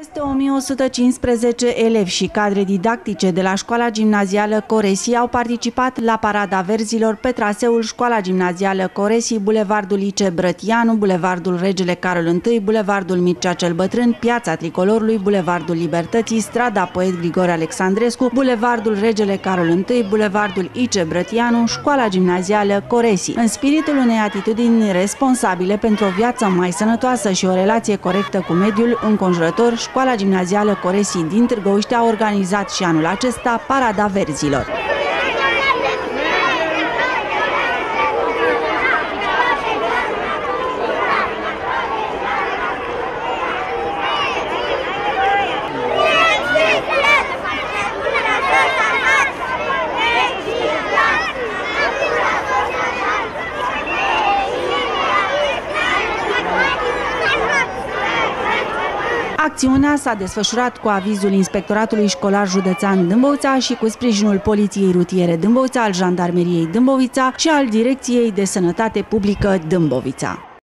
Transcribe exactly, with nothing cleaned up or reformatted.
Peste o mie o sută cincisprezece elevi și cadre didactice de la Școala Gimnazială Coresi au participat la Parada Verzilor pe traseul Școala Gimnazială Coresi, Bulevardul Lice Brătianu, Bulevardul Regele Carol întâi, Bulevardul Mircea cel Bătrân, Piața Tricolorului, Bulevardul Libertății, Strada Poet Grigore Alexandrescu, Bulevardul Regele Carol întâi, Bulevardul Lice Brătianu, Școala Gimnazială Coresi. În spiritul unei atitudini responsabile pentru o viață mai sănătoasă și o relație corectă cu mediul înconjurător, Școala Gimnazială Coresi din Târgoviște a organizat și anul acesta Parada Verzilor. Acțiunea s-a desfășurat cu avizul Inspectoratului Școlar Județean Dâmbovița și cu sprijinul Poliției Rutiere Dâmbovița, al Jandarmeriei Dâmbovița și al Direcției de Sănătate Publică Dâmbovița.